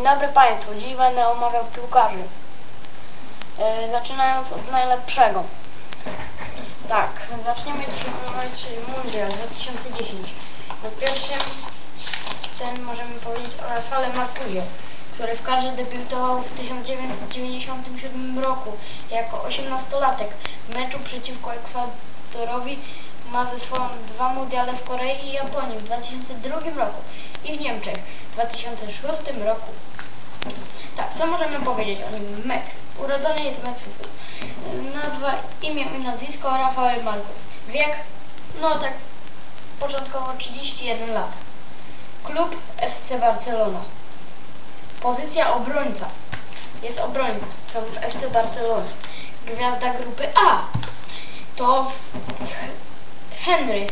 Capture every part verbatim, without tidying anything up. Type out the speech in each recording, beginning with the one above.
dobry Państwu, dziś będę omawiał piłkarzy. Yy, zaczynając od najlepszego. Tak, zaczniemy dzisiaj omawiać Mundial dwa tysiące dziesięć. Na pierwszym ten możemy powiedzieć o Rafale Marcuzie, który w karze debiutował w tysiąc dziewięćset dziewięćdziesiątym siódmym roku jako osiemnastolatek. W meczu przeciwko Ekwadorowi ma ze sobą dwa mundiale w Korei i Japonii w dwa tysiące drugim roku i w Niemczech w dwa tysiące szóstym roku. Tak, co możemy powiedzieć o nim? Meks urodzony jest w Meksyku. Nazwa, imię i nazwisko Rafael Marcuz. Wiek? No tak początkowo trzydzieści jeden lat. Klub F C Barcelona. Pozycja obrońca. Jest obrońcą w F C Barcelona. Gwiazda grupy A to Henry.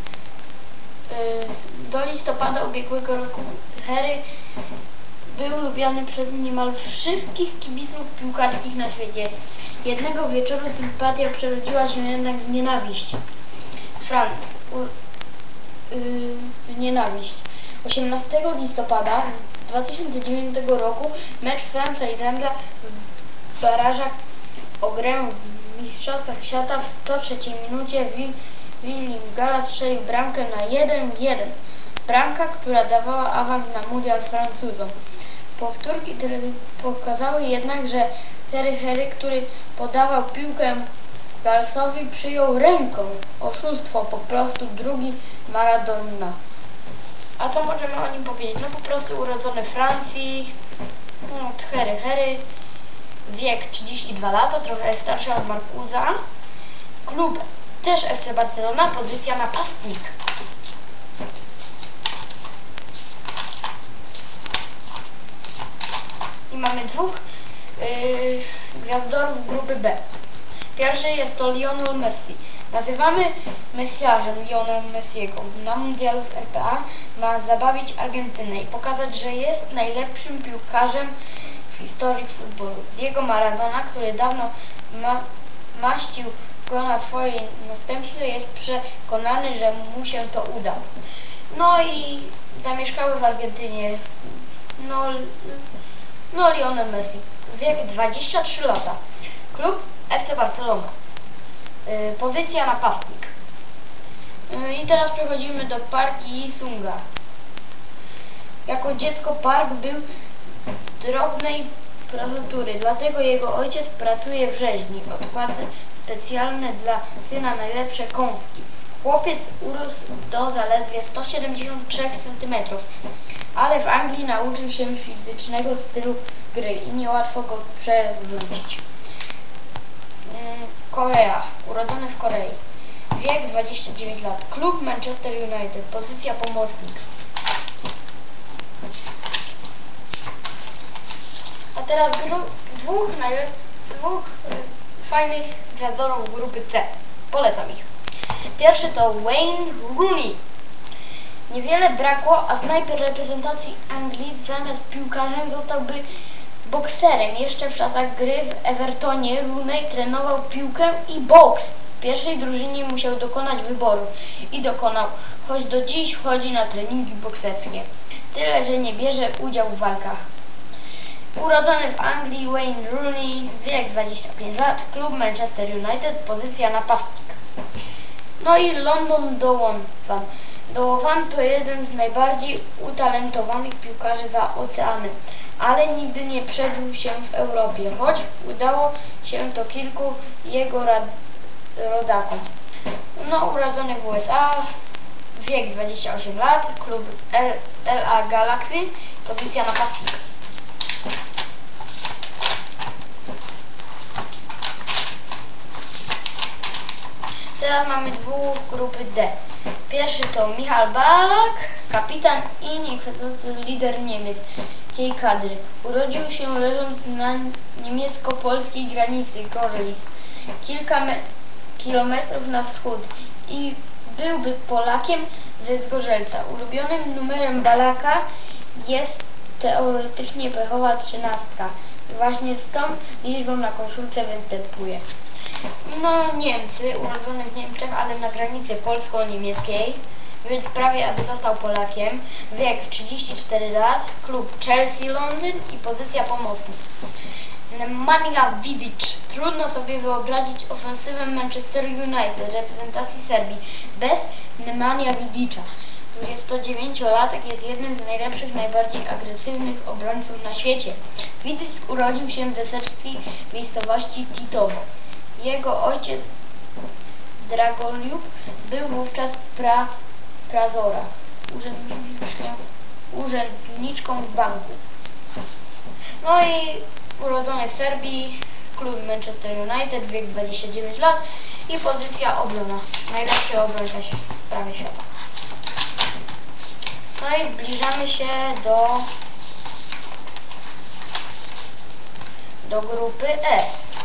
Do listopada ubiegłego roku Henry był lubiany przez niemal wszystkich kibiców piłkarskich na świecie. Jednego wieczoru sympatia przerodziła się jednak w nienawiść. Fran... U, yy, nienawiść. osiemnastego listopada dwa tysiące dziewiątego roku mecz Francja-Irlandia w barażach o grę w Mistrzostwach Świata w sto trzeciej minucie William Gallas strzelił bramkę na jeden jeden. Bramka, która dawała awans na mundial Francuzom. Powtórki pokazały jednak, że Thierry Henry, który podawał piłkę Gallasowi, przyjął ręką. Oszustwo, po prostu drugi Maradona. A co możemy o nim powiedzieć? No po prostu urodzony w Francji, no, Thierry Henry, wiek trzydzieści dwa lata, trochę starszy od Marcuza. Klub też F C Barcelona, pozycja napastnik. I mamy dwóch yy, gwiazdorów grupy B. Pierwszy jest to Lionel Messi. Nazywamy Messiarzem Lionel Messiego. Na mundialu w R P A ma zabawić Argentynę i pokazać, że jest najlepszym piłkarzem w historii futbolu. Diego Maradona, który dawno ma, maścił go na swojej następcy, jest przekonany, że mu się to uda. No i zamieszkały w Argentynie no, no Lionel Messi. Wiek dwadzieścia trzy lata. Klub F C Barcelona. Yy, pozycja napastnik. Yy, I teraz przechodzimy do Park Ji-sunga. Jako dziecko Park był drobnej procedury, dlatego jego ojciec pracuje w rzeźni. Odkłady specjalne dla syna najlepsze kąski. Chłopiec urósł do zaledwie sto siedemdziesiąt trzy centymetrów, ale w Anglii nauczył się fizycznego stylu gry i niełatwo go przewrócić. Korea. Urodzony w Korei. Wiek dwadzieścia dziewięć lat. Klub Manchester United. Pozycja pomocnik. A teraz dwóch, dwóch y, fajnych gwiazdorów grupy C. Polecam ich. Pierwszy to Wayne Rooney. Niewiele brakło, a snajper reprezentacji Anglii zamiast piłkarzem zostałby bokserem. Jeszcze w czasach gry w Evertonie Rooney trenował piłkę i boks. W pierwszej drużynie musiał dokonać wyboru i dokonał, choć do dziś chodzi na treningi bokserskie. Tyle, że nie bierze udziału w walkach. Urodzony w Anglii Wayne Rooney, wiek dwadzieścia pięć lat, klub Manchester United, pozycja napastnik. No i London Dołan. Dołan to jeden z najbardziej utalentowanych piłkarzy za oceanem, ale nigdy nie przebił się w Europie, choć udało się to kilku jego rodakom. No, urodzony w U S A, wiek dwadzieścia osiem lat, klub L A Galaxy, pozycja napastnik. Teraz mamy dwóch grupy D. Pierwszy to Michal Ballack, kapitan i niekwestionujący lider niemieckiej kadry. Urodził się leżąc na niemiecko-polskiej granicy Gorlic, kilka kilometrów na wschód, i byłby Polakiem ze Zgorzelca. Ulubionym numerem Ballacka jest teoretycznie pechowa trzynastka. Właśnie z tą liczbą na koszulce występuje. No, Niemcy, urodzony w Niemczech, ale na granicy polsko-niemieckiej. więc prawie aby został Polakiem. Wiek trzydzieści cztery lat, klub Chelsea Londyn i pozycja pomocnik. Nemanja Vidic. Trudno sobie wyobrazić ofensywę Manchester United reprezentacji Serbii bez Nemanja Vidic'a. dwudziestodziewięciolatek jest jednym z najlepszych, najbardziej agresywnych obrońców na świecie. Vidic urodził się ze serbskiej miejscowości Titovo. Jego ojciec Dragoljub był wówczas pra, prazora, urzędniczką, urzędniczką w banku. No i urodzony w Serbii, klub Manchester United, wiek dwadzieścia dziewięć lat i pozycja obrona. Najlepszy obrońca prawie świata. No i zbliżamy się do, do grupy E.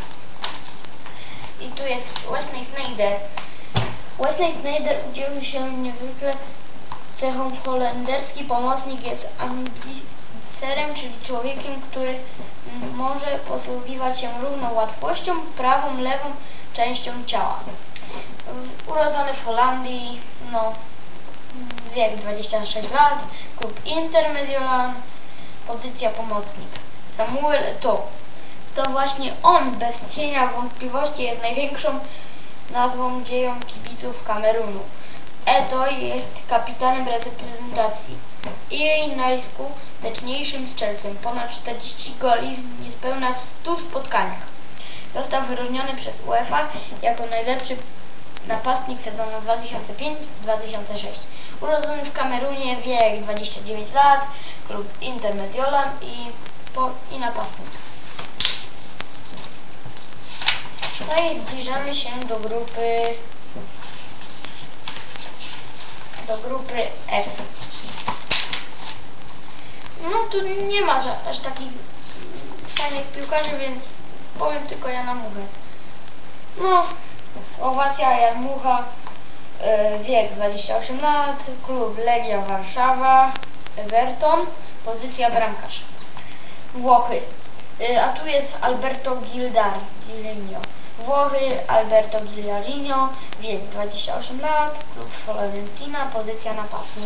I tu jest Wesley Sneijder. Wesley Sneijder udzielił się niezwykle cechą. Holenderski pomocnik jest ambicerem, czyli człowiekiem, który może posługiwać się równą łatwością prawą, lewą częścią ciała. Urodzony w Holandii, no, wiek dwadzieścia sześć lat, klub Inter Mediolan, pozycja pomocnik. Samuel Eto'o. To właśnie on bez cienia wątpliwości jest największą nazwą dzieją kibiców Kamerunu. Eto'o jest kapitanem reprezentacji i jej najskuteczniejszym strzelcem. Ponad czterdzieści goli w niespełna stu spotkaniach. Został wyróżniony przez UEFA jako najlepszy napastnik sezonu dwa tysiące piąty dwa tysiące szósty. Urodzony w Kamerunie, wiek dwadzieścia dziewięć lat, klub Inter Mediolan i, po, i napastnik. No i zbliżamy się do grupy do grupy F. No tu nie ma aż takich fajnych piłkarzy, więc powiem tylko Jana Muchę. No, Słowacja, Jan Mucha, yy, wiek dwadzieścia osiem lat, klub Legia Warszawa, Everton, pozycja bramkarz. Włochy, yy, a tu jest Alberto Gildario. Włochy, Alberto Gildario, wiek dwadzieścia osiem lat, klub Fiorentina, pozycja napastnik.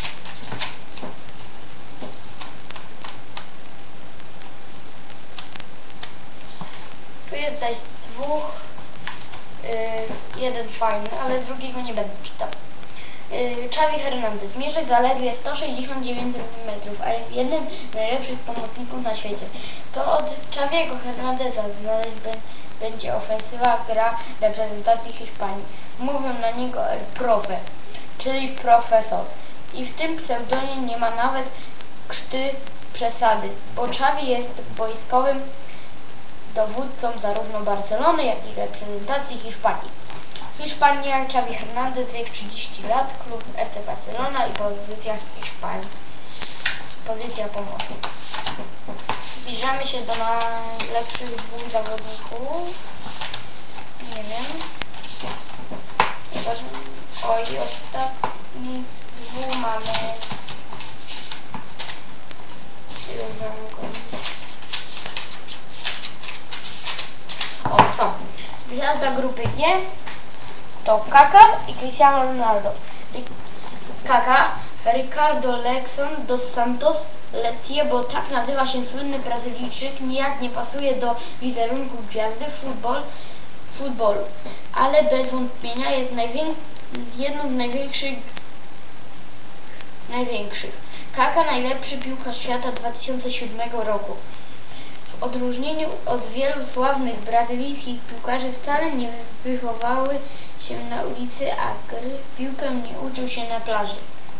Tu jest zaś dwóch, yy, jeden fajny, ale drugiego nie będę czytał. Yy, Xavi Hernandez mierzy zaledwie sto sześćdziesiąt dziewięć centymetrów, a jest jednym z najlepszych pomocników na świecie. To od Xaviego Hernandeza znaleźć będzie ofensywa gra reprezentacji Hiszpanii. Mówią na niego El Profe, czyli profesor. I w tym pseudonie nie ma nawet krzty przesady, bo Xavi jest wojskowym dowódcą zarówno Barcelony, jak i reprezentacji Hiszpanii. Hiszpania, Xavi Hernandez, wiek trzydzieści lat, klub F C Barcelona i pozycja Hiszpanii. Pozycja pomocy. Zbliżamy się do najlepszych dwóch zawodników. Nie wiem. Oj, ostatni dwóch mamy. O, są. Gwiazda grupy G to Kaka i Cristiano Ronaldo. Kaka, Ricardo Lexon dos Santos Letie, bo tak nazywa się słynny Brazylijczyk, nijak nie pasuje do wizerunku gwiazdy futbol, futbolu, ale bez wątpienia jest jedną z największych największych. Kaka, najlepszy piłkarz świata dwa tysiące siódmego roku. W odróżnieniu od wielu sławnych brazylijskich piłkarzy wcale nie wychowały się na ulicy, a gry w piłkę nie uczył się na plaży.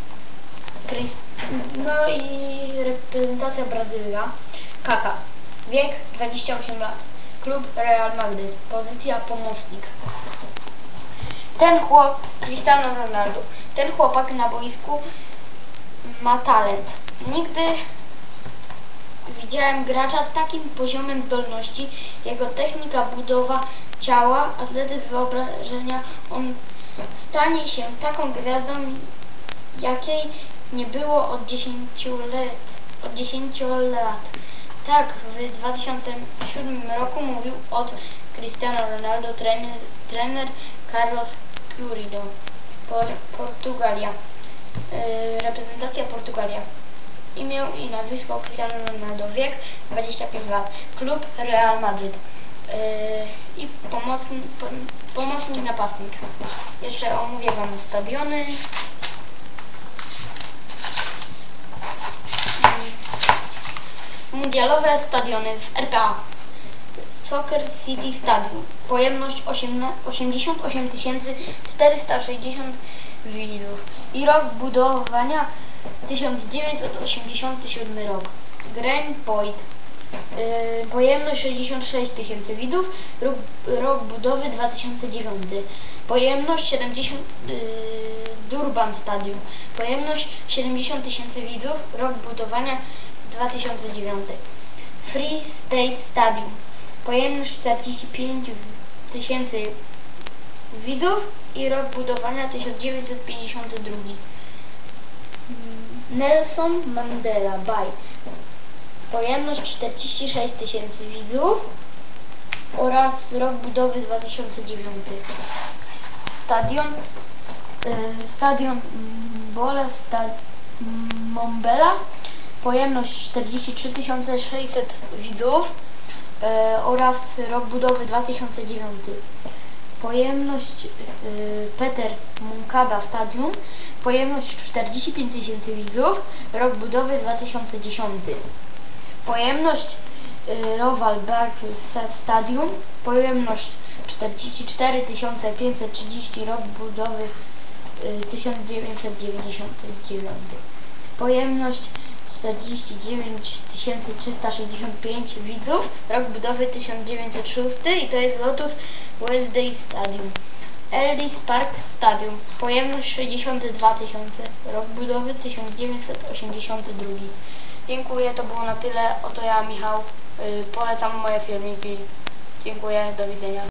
No i reprezentacja Brazylia. Kaka, wiek dwadzieścia osiem lat, klub Real Madrid, pozycja pomocnik. Ten chłop, Cristiano Ronaldo, ten chłopak na boisku ma talent. Nigdy widziałem gracza z takim poziomem zdolności, jego technika, budowa ciała, atletyzm wyobrażenia. On stanie się taką gwiazdą, jakiej nie było od dziesięciu lat. Od dziesięciu lat. Tak w dwa tysiące siódmym roku mówił od Cristiano Ronaldo trener, trener Carlos Curado, Por, Portugalia. Yy, reprezentacja Portugalia. Imię i nazwisko Cristiano Ronaldo. Wiek dwadzieścia pięć lat. Klub Real Madryt. Yy, I pomocny, po, pomocnik napastnik. Jeszcze omówię wam stadiony. Yy, mundialowe stadiony w R P A. Soccer City Stadium. Pojemność osiemdziesiąt osiem tysięcy czterysta sześćdziesiąt widzów. I rok budowania tysiąc dziewięćset osiemdziesiąty siódmy rok. Green Point. Yy, pojemność sześćdziesiąt sześć tysięcy widzów. Rok, rok budowy dwa tysiące dziewiąty. Pojemność siedemdziesiąt. Yy, Durban Stadium. Pojemność siedemdziesiąt tysięcy widzów. Rok budowania dwa tysiące dziewiąty. Free State Stadium. Pojemność czterdzieści pięć tysięcy widzów i rok budowania tysiąc dziewięćset pięćdziesiąty drugi. Nelson Mandela Bay. Pojemność czterdzieści sześć tysięcy widzów oraz rok budowy dwa tysiące dziewiąty. Stadion y, Stadion Bole Stad Mombela. Pojemność czterdzieści trzy tysiące sześćset widzów y, oraz rok budowy dwa tysiące dziewiąty. Pojemność y, Peter Moncada Stadium. Pojemność czterdzieści pięć tysięcy widzów. Rok budowy dwa tysiące dziesiąty. Pojemność y, Roval Barkley Stadium. Pojemność czterdzieści cztery tysiące pięćset trzydzieści. Rok budowy y, tysiąc dziewięćset dziewięćdziesiąty dziewiąty. Pojemność czterdzieści dziewięć tysięcy trzysta sześćdziesiąt pięć widzów. Rok budowy tysiąc dziewięćset szósty i to jest Lotus Wednesday Stadium. Ellis Park Stadium. Pojemność sześćdziesiąt dwa tysiące. Rok budowy tysiąc dziewięćset osiemdziesiąty drugi. Dziękuję, to było na tyle. Oto ja, Michał. Yy, polecam moje filmiki. Dziękuję, do widzenia.